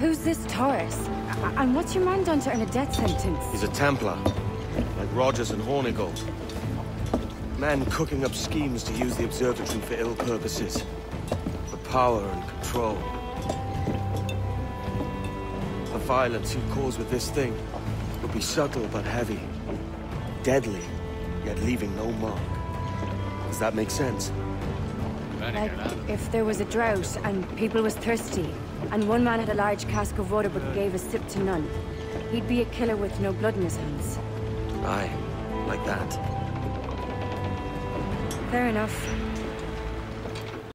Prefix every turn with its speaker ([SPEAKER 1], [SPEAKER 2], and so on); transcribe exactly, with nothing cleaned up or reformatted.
[SPEAKER 1] Who's this Taurus? A- And what's your man done to earn a death sentence?
[SPEAKER 2] He's a Templar, like Rogers and Hornigold. Men cooking up schemes to use the observatory for ill purposes. For power and control. The violence he'd cause with this thing would be subtle but heavy. Deadly, yet leaving no mark. Does that make sense?
[SPEAKER 1] Like, if there was a drought and people was thirsty, and one man had a large cask of water but gave a sip to none, he'd be a killer with no blood in his hands.
[SPEAKER 2] Aye, like that.
[SPEAKER 1] Fair enough.